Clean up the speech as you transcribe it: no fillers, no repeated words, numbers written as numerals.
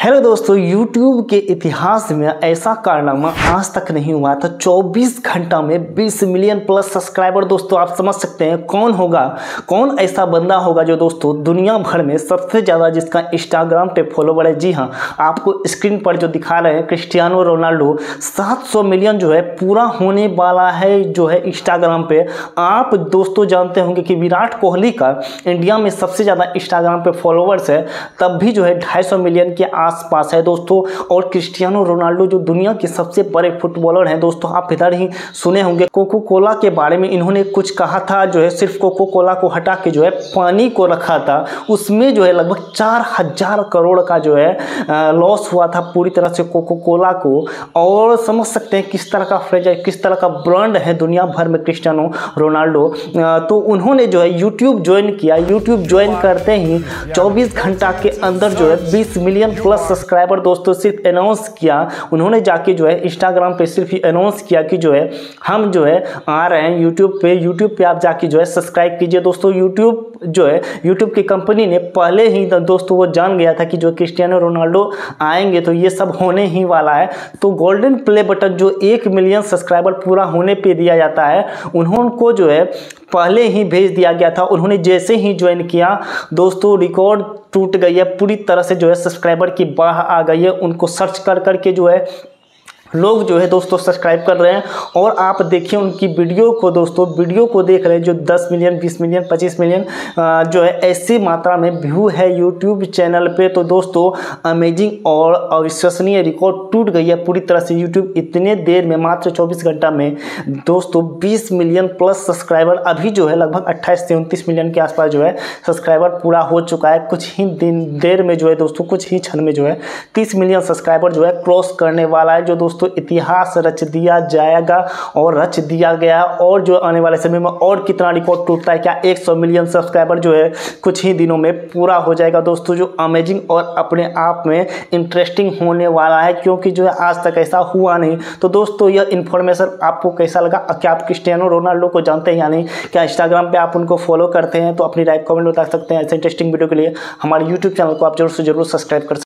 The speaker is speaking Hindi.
हेलो दोस्तों, YouTube के इतिहास में ऐसा कारनामा आज तक नहीं हुआ था। 24 घंटा में 20 मिलियन प्लस सब्सक्राइबर। दोस्तों आप समझ सकते हैं कौन होगा, कौन ऐसा बंदा होगा जो दोस्तों दुनिया भर में सबसे ज़्यादा जिसका इंस्टाग्राम पे फॉलोवर है। जी हाँ, आपको स्क्रीन पर जो दिखा रहे हैं क्रिस्टियानो रोनाल्डो 700 मिलियन जो है पूरा होने वाला है जो है इंस्टाग्राम पे। आप दोस्तों जानते होंगे कि विराट कोहली का इंडिया में सबसे ज़्यादा इंस्टाग्राम पे फॉलोवर्स है, तब भी जो है 250 मिलियन के आसपास है दोस्तों। और क्रिस्टियानो रोनाल्डो जो दुनिया के सबसे बड़े फुटबॉलर हैं दोस्तों, आप इधर ही सुने होंगे कोको कोला के बारे में इन्होंने कुछ कहा था, जो है सिर्फ कोको कोला को हटा के जो है पानी को रखा था, उसमें जो है लगभग 4000 करोड़ का जो है लॉस हुआ था पूरी तरह से कोको कोला को। और समझ सकते हैं किस तरह का फ्रेंचाइज, किस तरह का ब्रांड है दुनिया भर में क्रिस्टियानो रोनाल्डो। तो उन्होंने जो है यूट्यूब ज्वाइन किया। यूट्यूब ज्वाइन करते ही 24 घंटा के अंदर जो है 20 मिलियन प्लस सब्सक्राइबर दोस्तों सिर्फ अनाउंस किया। उन्होंने जाके जो है इंस्टाग्राम पे सिर्फ अनाउंस किया कि जो है हम जो है आ रहे हैं यूट्यूब पे आप जाके जो है सब्सक्राइब कीजिए। दोस्तों यूट्यूब जो है, यूट्यूब की कंपनी ने पहले ही दोस्तों वो जान गया था कि जो क्रिस्टियानो रोनाल्डो आएंगे तो ये सब होने ही वाला है। तो गोल्डन प्ले बटन जो 1 मिलियन सब्सक्राइबर पूरा होने पे दिया जाता है, उनको जो है पहले ही भेज दिया गया था। उन्होंने जैसे ही ज्वाइन किया दोस्तों रिकॉर्ड टूट गई है पूरी तरह से, जो है सब्सक्राइबर की बाढ़ आ गई है। उनको सर्च कर करके जो है लोग जो है दोस्तों सब्सक्राइब कर रहे हैं। और आप देखिए उनकी वीडियो को दोस्तों, वीडियो को देख रहे हैं जो 10 मिलियन 20 मिलियन 25 मिलियन जो है ऐसी मात्रा में व्यू है यूट्यूब चैनल पे। तो दोस्तों अमेजिंग और अविश्वसनीय रिकॉर्ड टूट गई है पूरी तरह से। यूट्यूब इतने देर में मात्र 24 घंटा में दोस्तों 20 मिलियन प्लस सब्सक्राइबर, अभी जो है लगभग 28 से 29 मिलियन के आसपास जो है सब्सक्राइबर पूरा हो चुका है। कुछ ही देर में जो है दोस्तों, कुछ ही क्षण में जो है 30 मिलियन सब्सक्राइबर जो है क्रॉस करने वाला है। जो दोस्तों इतिहास रच दिया जाएगा और रच दिया गया। और जो आने वाले समय में और कितना रिकॉर्ड टूटता है, क्या 100 मिलियन सब्सक्राइबर जो है कुछ ही दिनों में पूरा हो जाएगा दोस्तों, जो अमेजिंग और अपने आप में इंटरेस्टिंग होने वाला है, क्योंकि जो है आज तक ऐसा हुआ नहीं। तो दोस्तों यह इन्फॉर्मेशन आपको कैसा लगा? क्या आप क्रिस्टियानो रोनाल्डो को जानते हैं या नहीं? क्या इंस्टाग्राम पे आप उनको फॉलो करते हैं? तो अपनी राय कमेंट बता सकते हैं। ऐसे इंटरेस्टिंग वीडियो के लिए हमारे यूट्यूब चैनल को आप जरूर से जरूर सब्सक्राइब कर सकते हैं।